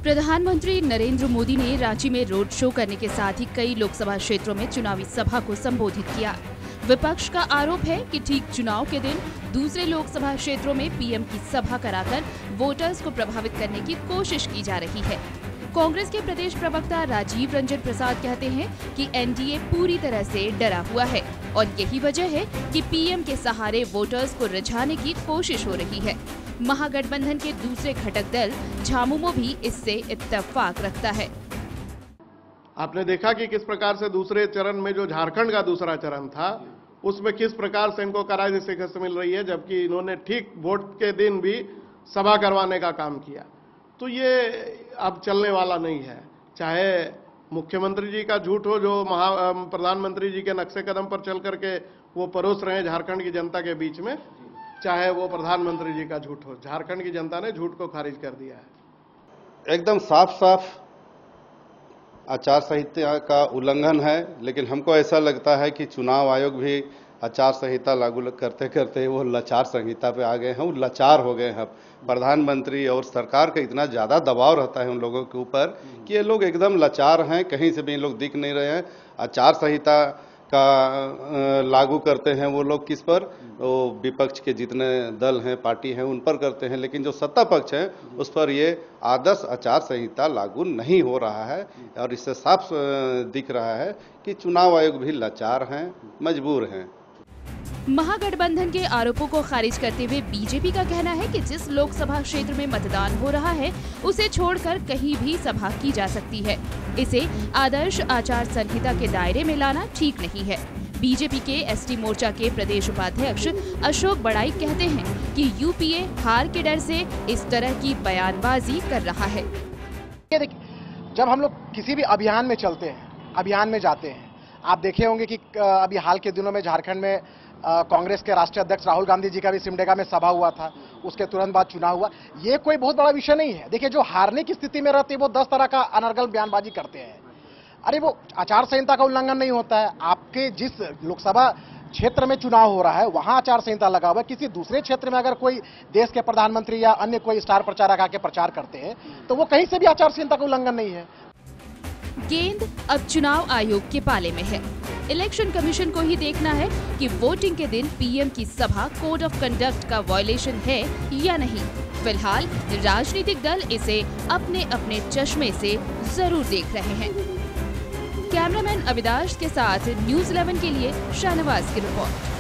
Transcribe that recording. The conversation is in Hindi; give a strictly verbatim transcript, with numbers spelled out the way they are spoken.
प्रधानमंत्री नरेंद्र मोदी ने रांची में रोड शो करने के साथ ही कई लोकसभा क्षेत्रों में चुनावी सभा को संबोधित किया। विपक्ष का आरोप है कि ठीक चुनाव के दिन दूसरे लोकसभा क्षेत्रों में पीएम की सभा कराकर वोटर्स को प्रभावित करने की कोशिश की जा रही है। कांग्रेस के प्रदेश प्रवक्ता राजीव रंजन प्रसाद कहते हैं कि एनडीए पूरी तरह से डरा हुआ है और यही वजह है कि पीएम के सहारे वोटर्स को रिझाने की कोशिश हो रही है। महागठबंधन के दूसरे घटक दल झामुमो भी इससे इत्तेफाक रखता है। आपने देखा कि किस प्रकार से दूसरे चरण में जो झारखंड का दूसरा चरण था उसमें किस प्रकार से इनको करारी शिकस्त मिल रही है, जबकि इन्होंने ठीक वोट के दिन भी सभा करवाने का काम किया। तो ये अब चलने वाला नहीं है। चाहे मुख्यमंत्री जी का झूठ हो जो महा प्रधानमंत्री जी के नक्शे कदम पर चल करके वो परोस रहे हैं झारखंड की जनता के बीच में, चाहे वो प्रधानमंत्री जी का झूठ हो, झारखंड की जनता ने झूठ को खारिज कर दिया है। एकदम साफ साफ आचार संहिता का उल्लंघन है, लेकिन हमको ऐसा लगता है कि चुनाव आयोग भी आचार संहिता लागू करते करते वो लाचार संहिता पे आ गए हैं, वो लाचार हो गए हैं। प्रधानमंत्री और सरकार का इतना ज़्यादा दबाव रहता है उन लोगों के ऊपर कि ये लोग एकदम लाचार हैं, कहीं से भी लोग दिख नहीं रहे हैं। आचार संहिता का लागू करते हैं वो लोग किस पर, वो विपक्ष के जितने दल हैं, पार्टी हैं, उन पर करते हैं, लेकिन जो सत्ता पक्ष है उस पर ये आदर्श आचार संहिता लागू नहीं हो रहा है। और इससे साफ दिख रहा है कि चुनाव आयोग भी लाचार हैं, मजबूर हैं। महागठबंधन के आरोपों को खारिज करते हुए बीजेपी का कहना है कि जिस लोकसभा क्षेत्र में मतदान हो रहा है उसे छोड़कर कहीं भी सभा की जा सकती है। इसे आदर्श आचार संहिता के दायरे में लाना ठीक नहीं है। बीजेपी के एसटी मोर्चा के प्रदेश उपाध्यक्ष अशोक बड़ाई कहते हैं कि यूपीए हार के डर से इस तरह की बयानबाजी कर रहा है। जब हम लोग किसी भी अभियान में चलते हैं, अभियान में जाते हैं, आप देखे होंगे कि अभी हाल के दिनों में झारखंड में कांग्रेस के राष्ट्रीय अध्यक्ष राहुल गांधी जी का भी सिमडेगा में सभा हुआ था, उसके तुरंत बाद चुनाव हुआ। ये कोई बहुत बड़ा विषय नहीं है। देखिए, जो हारने की स्थिति में रहते हैं वो दस तरह का अनर्गल बयानबाजी करते हैं। अरे वो आचार संहिता का उल्लंघन नहीं होता है। आपके जिस लोकसभा क्षेत्र में चुनाव हो रहा है वहां आचार संहिता लगा हुआ है। किसी दूसरे क्षेत्र में अगर कोई देश के प्रधानमंत्री या अन्य कोई स्टार प्रचारक आके प्रचार करते हैं तो वो कहीं से भी आचार संहिता का उल्लंघन नहीं है। गेंद अब चुनाव आयोग के पाले में है। इलेक्शन कमीशन को ही देखना है कि वोटिंग के दिन पीएम की सभा कोड ऑफ कंडक्ट का वायलेशन है या नहीं। फिलहाल राजनीतिक दल इसे अपने अपने चश्मे से जरूर देख रहे हैं। कैमरामैन अविनाश के साथ न्यूज़ इलेवन के लिए शाहनवाज की रिपोर्ट।